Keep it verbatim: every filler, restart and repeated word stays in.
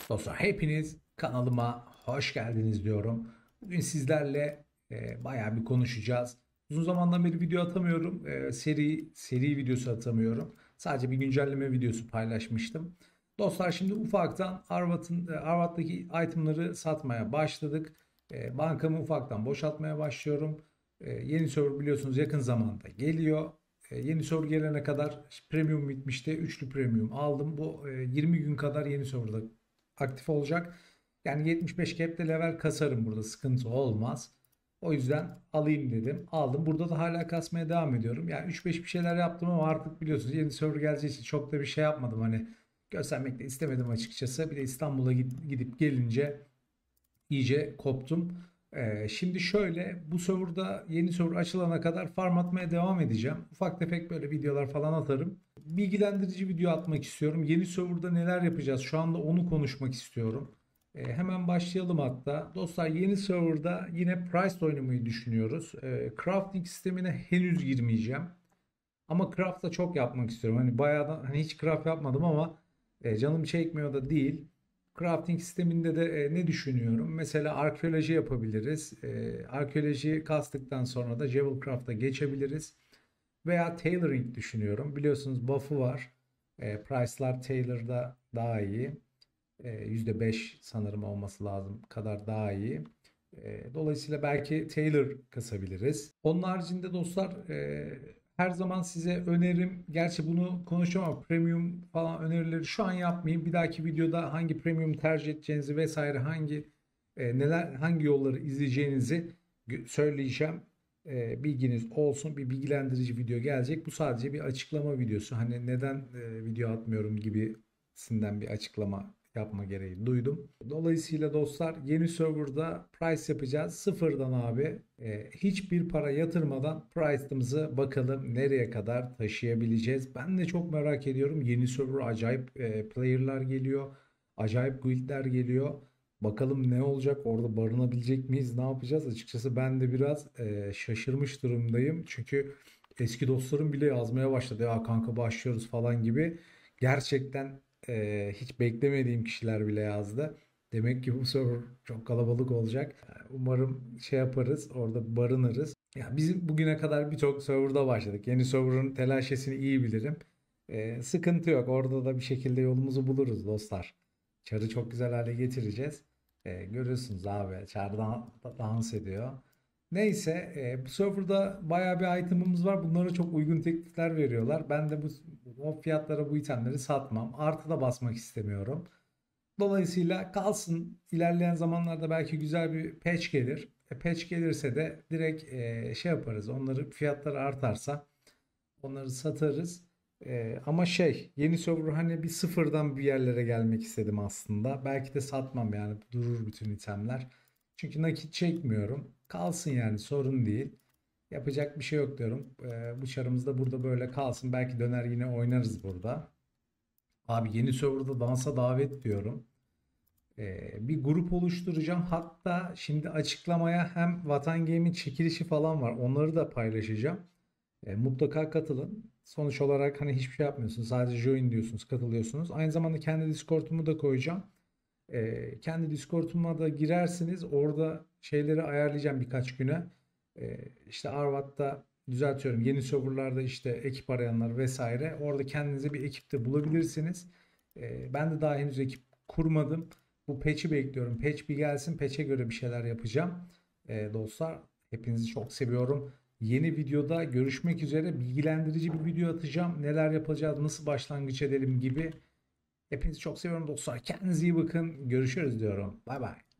Dostlar hepiniz kanalıma hoş geldiniz diyorum. Bugün sizlerle e, bayağı bir konuşacağız. Uzun zamandan beri video atamıyorum. E, seri seri videosu atamıyorum. Sadece bir güncelleme videosu paylaşmıştım. Dostlar şimdi ufaktan Arvat'ın e, Arvat'taki itemları satmaya başladık. E, bankamı ufaktan boşaltmaya başlıyorum. E, yeni server biliyorsunuz yakın zamanda geliyor. E, yeni server gelene kadar premium bitmişti. Üçlü premium aldım. Bu e, yirmi gün kadar yeni serverda aktif olacak. Yani yetmiş beş cap'te level kasarım, burada sıkıntı olmaz. O yüzden alayım dedim. Aldım. Burada da hala kasmaya devam ediyorum. Yani üç beş bir şeyler yaptım ama artık biliyorsunuz yeni server geleceği için çok da bir şey yapmadım. Hani göstermek de istemedim açıkçası. Bir de İstanbul'a gidip gelince iyice koptum. Ee, şimdi şöyle, bu serverda yeni server açılana kadar farm atmaya devam edeceğim. Ufak tefek böyle videolar falan atarım. Bilgilendirici video atmak istiyorum. Yeni serverda neler yapacağız? Şu anda onu konuşmak istiyorum. Ee, hemen başlayalım hatta. Dostlar yeni serverda yine Price oynamayı düşünüyoruz. Ee, crafting sistemine henüz girmeyeceğim. Ama craft da çok yapmak istiyorum. Hani bayağı da hani hiç craft yapmadım ama e, canım çekmiyor da değil. Crafting sisteminde de e, ne düşünüyorum? Mesela arkeoloji yapabiliriz. E, arkeoloji kastıktan sonra da Javelcraft'a geçebiliriz. Veya tailoring düşünüyorum. Biliyorsunuz buff'ı var. E, price'lar tailor'da daha iyi. E, yüzde beş sanırım olması lazım kadar daha iyi. E, dolayısıyla belki tailor kasabiliriz. Onun haricinde dostlar e, her zaman size önerim. Gerçi bunu konuşacağım ama premium falan önerileri şu an yapmayayım. Bir dahaki videoda hangi premium tercih edeceğinizi vesaire, hangi e, neler hangi yolları izleyeceğinizi söyleyeceğim. E, bilginiz olsun. Bir bilgilendirici video gelecek. Bu sadece bir açıklama videosu. Hani neden e, video atmıyorum gibisinden bir açıklama yapma gereği duydum. Dolayısıyla dostlar yeni serverda price yapacağız. Sıfırdan abi. E, hiçbir para yatırmadan price'ımızı bakalım nereye kadar taşıyabileceğiz. Ben de çok merak ediyorum. Yeni server acayip e, player'lar geliyor. Acayip guild'ler geliyor. Bakalım ne olacak? Orada barınabilecek miyiz? Ne yapacağız? Açıkçası ben de biraz e, şaşırmış durumdayım. Çünkü eski dostlarım bile yazmaya başladı. Ya kanka başlıyoruz falan gibi. Gerçekten e, hiç beklemediğim kişiler bile yazdı. Demek ki bu server çok kalabalık olacak. Umarım şey yaparız, orada barınırız. Ya bizim bugüne kadar birçok serverda başladık. Yeni server'ın telaşesini iyi bilirim. E, sıkıntı yok. Orada da bir şekilde yolumuzu buluruz dostlar. Çarı çok güzel hale getireceğiz. E, görüyorsunuz abi. Çar da- dans ediyor. Neyse, e, bu serverda bayağı bir item'ımız var. Bunlara çok uygun teklifler veriyorlar. Ben de bu o fiyatlara bu itemleri satmam. Artı da basmak istemiyorum. Dolayısıyla kalsın. İlerleyen zamanlarda belki güzel bir patch gelir. E, patch gelirse de direkt e, şey yaparız. Onları fiyatları artarsa onları satarız. E, ama şey, yeni server hani bir sıfırdan bir yerlere gelmek istedim aslında. Belki de satmam, yani durur bütün itemler. Çünkü nakit çekmiyorum. Kalsın yani, sorun değil. Yapacak bir şey yok diyorum. E, bu çarımız da burada böyle kalsın. Belki döner yine oynarız burada. Abi yeni serverda dansa davet diyorum. Ee, bir grup oluşturacağım. Hatta şimdi açıklamaya hem Vatan Game'in çekilişi falan var. Onları da paylaşacağım. Ee, mutlaka katılın. Sonuç olarak hani hiçbir şey yapmıyorsunuz. Sadece join diyorsunuz, katılıyorsunuz. Aynı zamanda kendi Discord'umu da koyacağım. Ee, kendi Discord'uma da girersiniz. Orada şeyleri ayarlayacağım birkaç güne. Ee, işte Arvat'ta düzeltiyorum. Yeni serverlarda işte ekip arayanlar vesaire. Orada kendinize bir ekipte bulabilirsiniz. Ee, ben de daha henüz ekip kurmadım. Bu patch'i bekliyorum. Patch bir gelsin. Patch'e göre bir şeyler yapacağım. Ee, dostlar hepinizi çok seviyorum. Yeni videoda görüşmek üzere. Bilgilendirici bir video atacağım. Neler yapacağız, nasıl başlangıç edelim gibi. Hepinizi çok seviyorum dostlar. Kendinize iyi bakın. Görüşürüz diyorum. Bay bay.